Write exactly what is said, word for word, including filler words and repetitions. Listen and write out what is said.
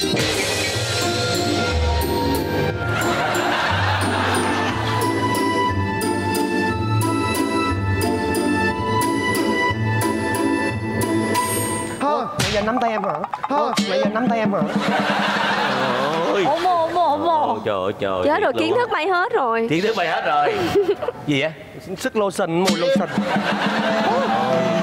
Giờ nắm tay em hả? Nãy giờ nắm tay em hả? Ôi. Ồ mồ ồ mồ. Trời ơi trời. Chết rồi, kiến thức bay hết rồi. Kiến thức bay hết rồi. Gì vậy? Sức lotion, mùi lotion.